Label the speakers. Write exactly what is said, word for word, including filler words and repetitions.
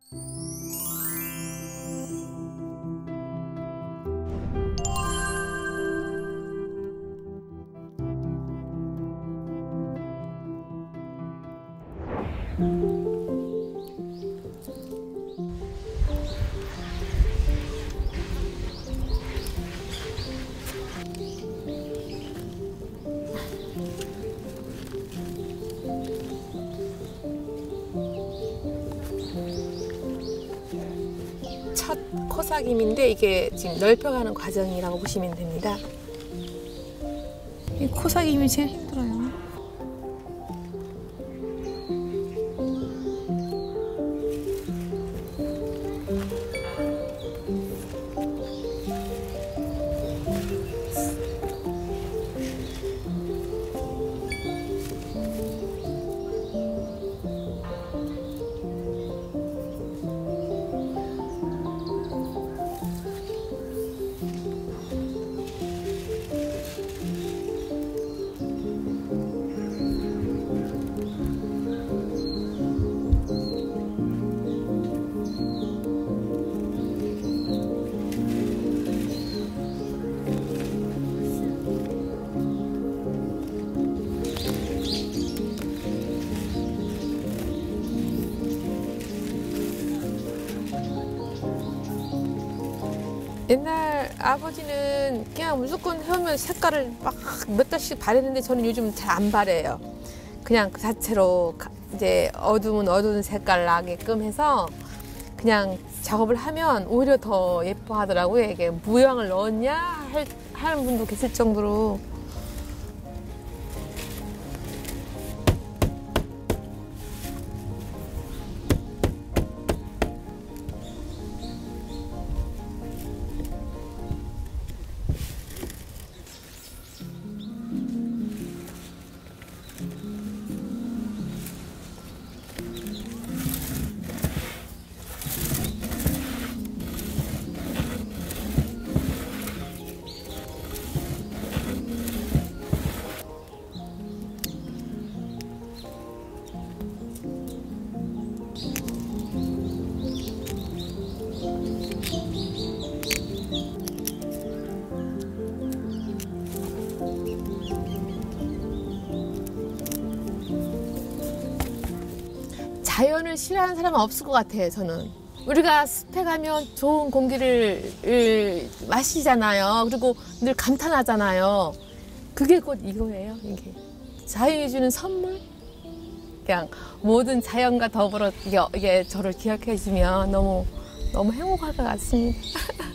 Speaker 1: 첫 코삭임인데 이게 지금 넓혀가는 과정이라고 보시면 됩니다. 이 코삭임이 제일 힘들어요. 옛날 아버지는 그냥 무조건 해오면 색깔을 막 몇 달씩 바르는데 저는 요즘 잘 안 바래요. 그냥 그 자체로 이제 어두운 어두운 색깔 나게끔 해서 그냥 작업을 하면 오히려 더 예뻐하더라고요. 이게 무향을 넣었냐 할, 하는 분도 계실 정도로. 자연을 싫어하는 사람은 없을 것 같아요, 저는. 우리가 숲에 가면 좋은 공기를 마시잖아요. 그리고 늘 감탄하잖아요. 그게 곧 이거예요, 이게. 자연이 주는 선물? 그냥 모든 자연과 더불어 이게, 이게 저를 기억해주면 너무, 너무 행복할 것 같습니다.